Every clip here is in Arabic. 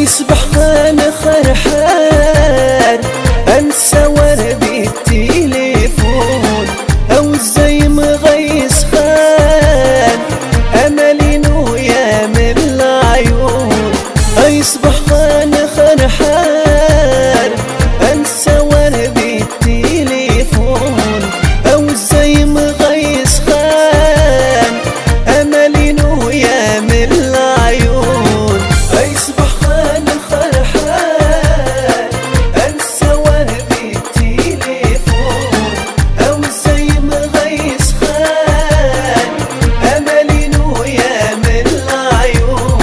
يصبح خان خرحان انسى وردي التليفون او زي مغيس خان املي نويا من العيون يصبح خان خرحان انسى وردي التليفون او زي مغيس خان املي نويا من العيون يصبح خان خرحان انسى وردي التليفون او زي مغيس خان املي نويا من العيون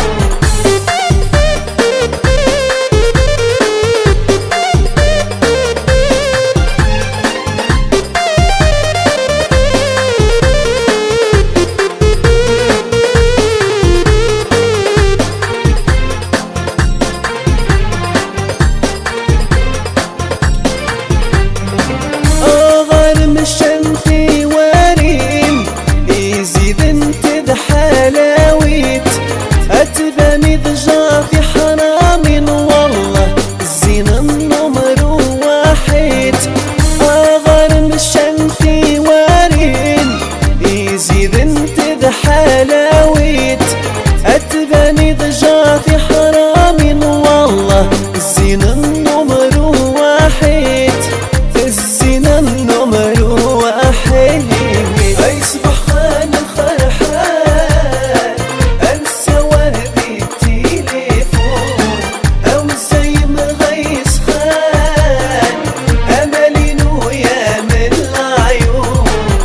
الشمتي واريم يزيد انت حلاويت اتباني ضجا في حرام والله الزينة النمر واحد غرم الشمتي واريم يزيد انت حلاويت اتباني ضجا في حرام والله الزينة النمر واحد الزينة النمر واحد يصبح خان خرحان انسى وردي التليفون او زي مغيس خان املي نويا من العيون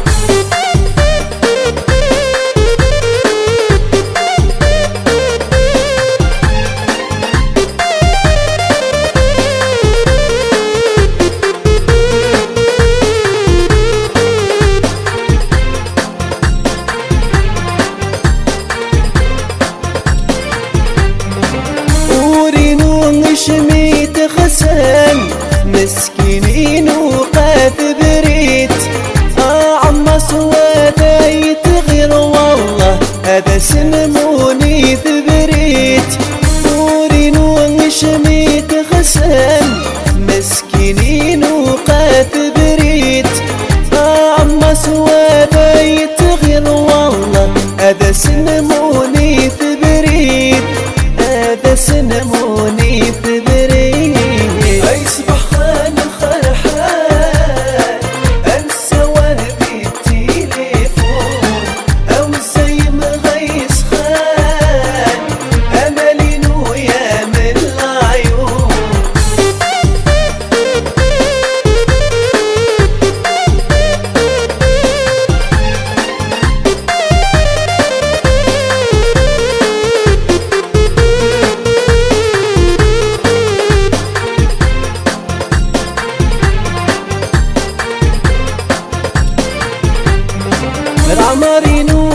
شميت غسان مسكينين وقاف بريت عما سوادا يتغير والله هذا سمموني ثبريت نورين وشميت غسان مسكينين وقاف بريت عما سوادا يتغير والله هذا سمموني ثبريت هذا سنموني في بريد يصبح خان خرحان انسى وردي التليفون او زي مغيس خان املي نويا من العيون العمرين